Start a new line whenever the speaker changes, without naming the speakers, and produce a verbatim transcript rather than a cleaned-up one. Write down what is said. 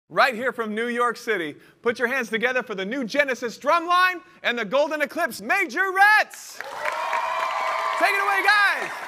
Right here from New York City. Put your hands together for the new Genesis Drumline and the Golden Eclipse Majorettes. Take it away, guys.